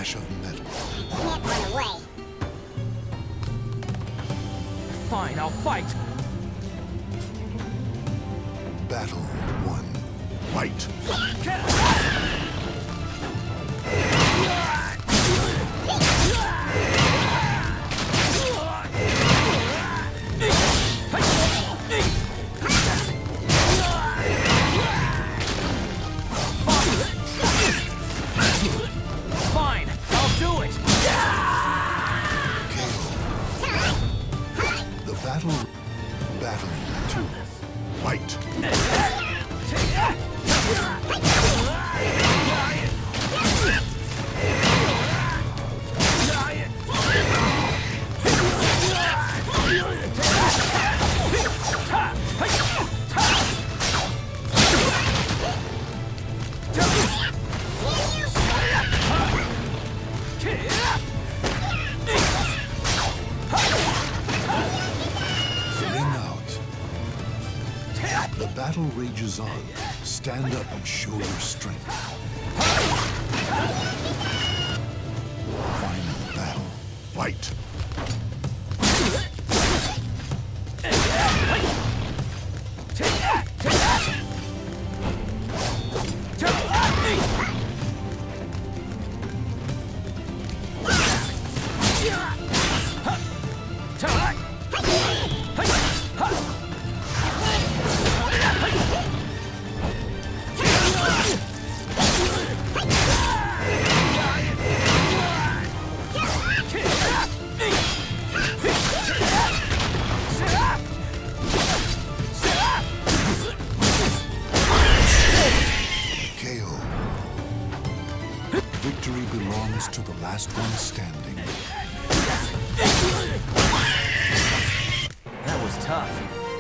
flash of metal. Can't run away. Fine, I'll fight. Battle 1. Fight! Fine, I'll do it. The battle 2. Fight! The battle rages on. Stand up and show your strength. Final battle. Fight! Victory belongs to the last one standing. That was tough.